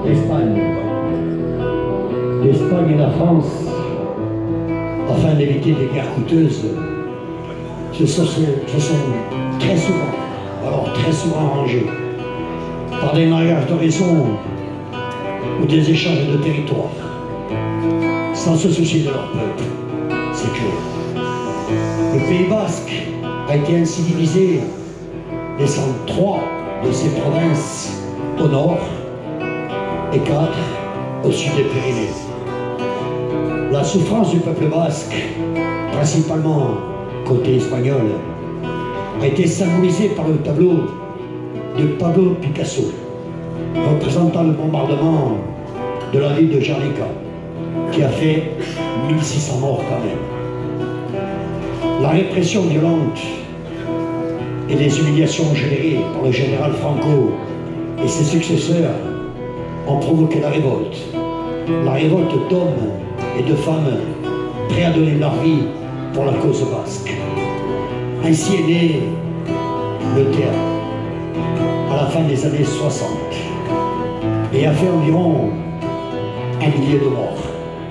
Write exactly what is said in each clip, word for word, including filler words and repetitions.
d'Espagne. L'Espagne et la France, afin d'éviter des guerres coûteuses, se sont, se sont très souvent, alors très souvent arrangés, par des mariages de raison ou des échanges de territoire, sans se soucier de leur peuple. C'est clair. Le Pays Basque a été ainsi divisé, laissant trois de ses provinces au nord et quatre au sud des Pyrénées. La souffrance du peuple basque, principalement côté espagnol, a été symbolisée par le tableau de Pablo Picasso, représentant le bombardement de la ville de Guernica, qui a fait mille six cents morts quand même. La répression violente et les humiliations générées par le général Franco et ses successeurs ont provoqué la révolte. La révolte d'hommes et de femmes prêts à donner leur vie pour la cause basque. Ainsi est né le théâtre à la fin des années soixante et a fait environ un millier de morts.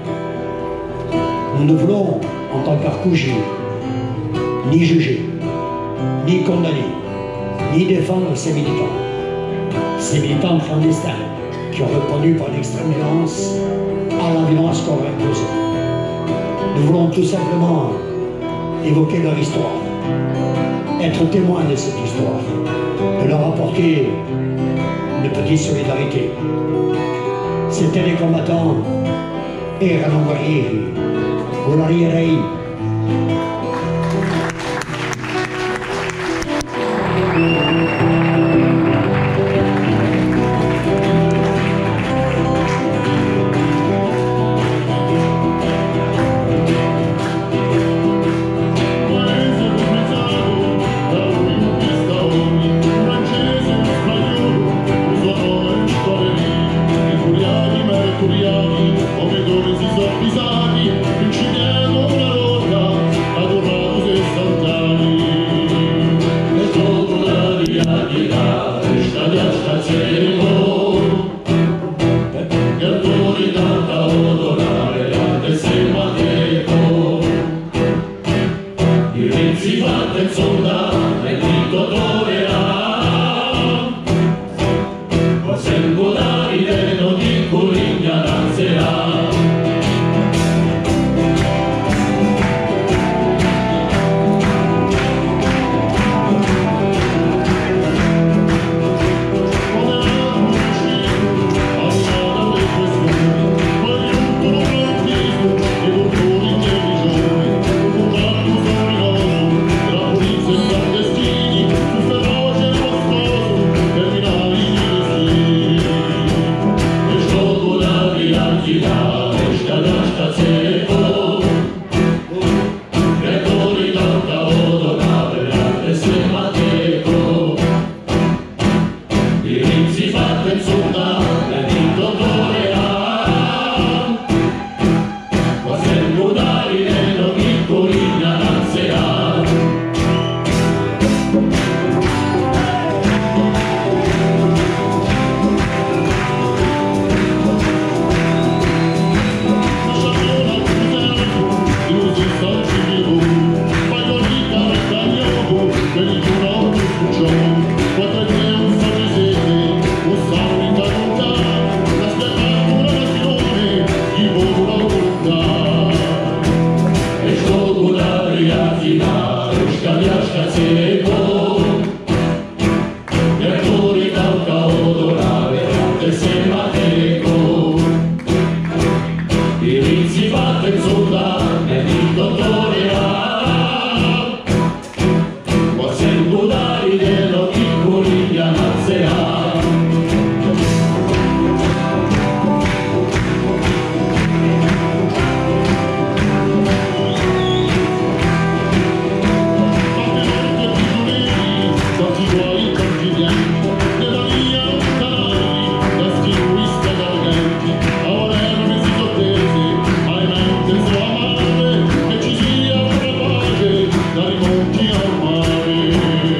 Nous ne voulons, en tant qu'Arcougi, ni juger, ni condamner, ni défendre ces militants. Ces militants clandestins qui ont répondu par l'extrême violence à la violence qu'on leur imposait. Nous voulons tout simplement évoquer leur histoire, être témoins de cette histoire, et leur apporter une petite solidarité. C'étaient les combattants erano guerrieri, volarieri.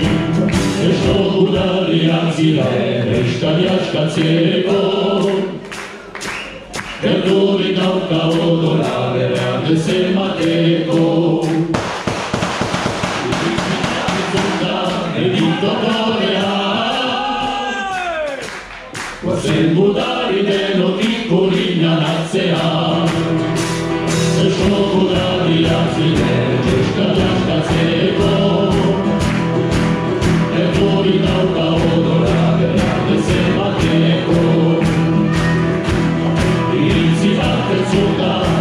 Sta Gerturik dauka odola berean dezemateko. Edito korea Guazen budari denotik urinan atzean Esko budariak ziren euskal katzeko Gerturik dauka odola berean dezemateko Iritzi bat ez zuta